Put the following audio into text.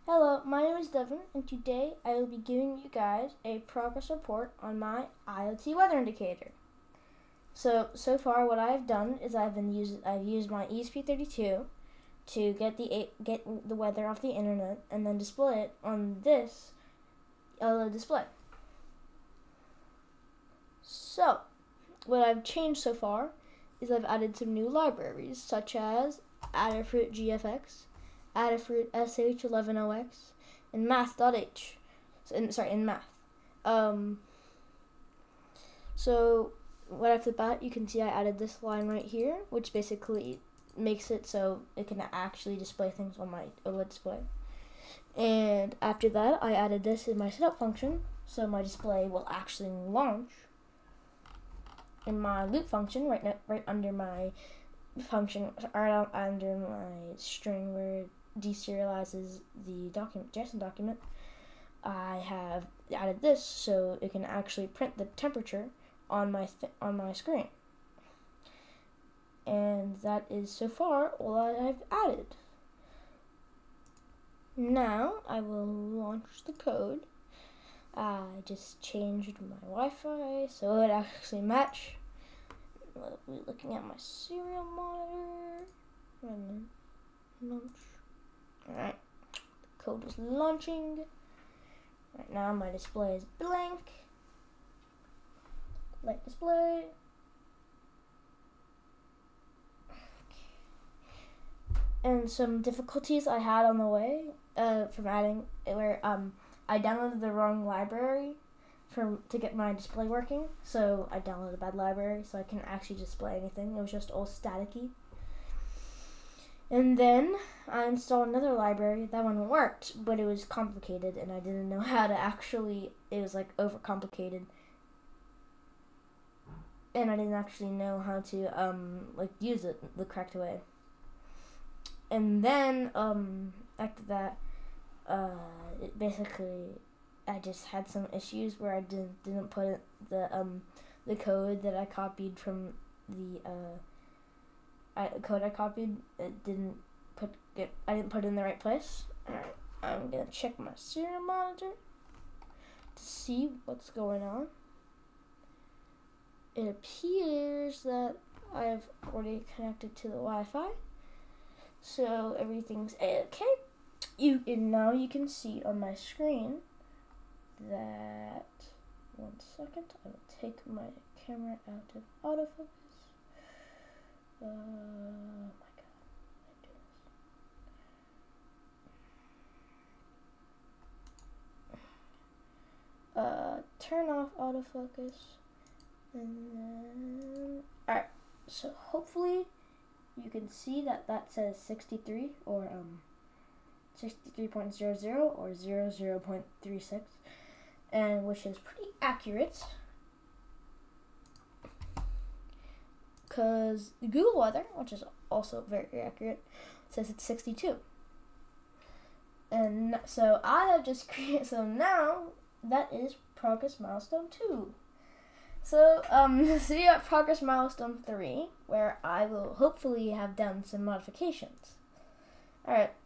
Hello, my name is Devin, and today I will be giving you guys a progress report on my IoT weather indicator. So far what I've done is I've used my ESP32 to get the weather off the internet and then display it on this OLED display. So, what I've changed so far is I've added some new libraries such as Adafruit GFX, Adafruit SH11OX, and Math.h. In Math. So right off the bat, you can see I added this line right here, which basically makes it so it can actually display things on my OLED display. And after that, I added this in my setup function, so my display will actually launch. In my loop function, right under my function, right under my string where it deserializes the JSON document, I have added this so it can actually print the temperature on my screen. And that is so far all I've added. Now I will launch the code. I just changed my Wi-Fi so it actually match. We'll be looking at my serial monitor. And launch. Alright, the code is launching. Right now my display is blank. Light display. And some difficulties I had on the way from adding where I downloaded the wrong library to get my display working. So I downloaded a bad library, so I couldn't actually display anything. It was just all staticky. And then I installed another library. That one worked, but it was complicated, and I didn't know how to actually. It was like overcomplicated, and I didn't actually know how to use it the correct way. And then after that, it basically I just had some issues where I didn't put the code that I copied from the code I copied. I didn't put it in the right place. Alright, I'm gonna check my serial monitor to see what's going on. It appears that I've already connected to the Wi-Fi, so everything's okay. Now you can see on my screen that, one second, I will take my camera out of autofocus. Oh my god, turn off autofocus, and then, alright, so hopefully you can see that says 63 or 63.00 or 00.36, and which is pretty accurate, because the Google weather, which is also very accurate, says it's 62. And so I have just created, so now that is progress milestone 2. So see you at progress milestone 3, where I will hopefully have done some modifications. Alright,